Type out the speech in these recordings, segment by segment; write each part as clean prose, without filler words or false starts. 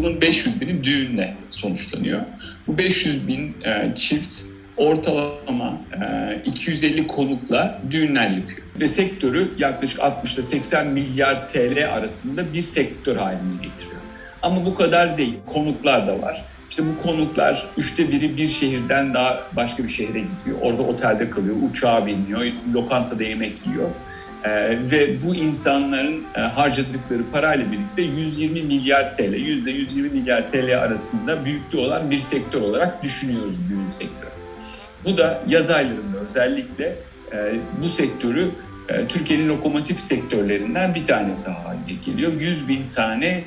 bunun 500 bini düğünle sonuçlanıyor. Bu 500 bin çift ortalama 250 konukla düğünler yapıyor. Ve sektörü yaklaşık 60 ile 80 milyar TL arasında bir sektör haline getiriyor. Ama bu kadar değil. Konuklar da var. İşte bu konuklar 1/3 bir şehirden daha başka bir şehre gidiyor. Orada otelde kalıyor, uçağa biniyor, lokantada yemek yiyor. Ve bu insanların harcadıkları parayla birlikte 120 milyar TL, %120 milyar TL arasında büyüklüğü olan bir sektör olarak düşünüyoruz düğün sektörü. Bu da yaz aylarında özellikle bu sektörü Türkiye'nin lokomotif sektörlerinden bir tanesi haline geliyor. 100 bin tane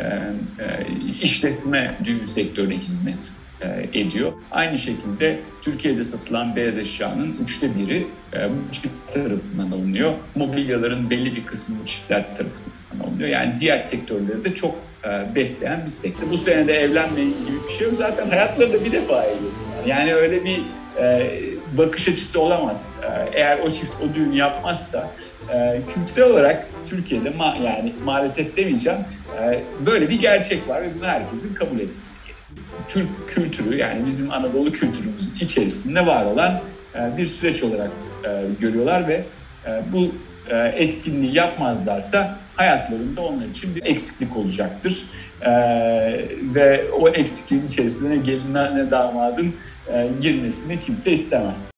işletme düğün sektörüne hizmet ediyor. Aynı şekilde Türkiye'de satılan beyaz eşyanın 1/3 bu çiftler tarafından alınıyor. Mobilyaların belli bir kısmı bu çiftler tarafından alınıyor. Yani diğer sektörleri de çok besleyen bir sektör. Bu sene de evlenmeyin gibi bir şey yok. Zaten hayatları da bir defa evleniyor. Yani öyle bir bakış açısı olamaz. Eğer o çift o düğünü yapmazsa kültürel olarak Türkiye'de yani maalesef demeyeceğim, böyle bir gerçek var ve bunu herkesin kabul etmesi gerekiyor. Türk kültürü, yani bizim Anadolu kültürümüzün içerisinde var olan bir süreç olarak görüyorlar ve bu etkinliği yapmazlarsa hayatlarında onlar için bir eksiklik olacaktır. Ve o eksikliğin içerisine ne gelin ne damadın girmesini kimse istemez.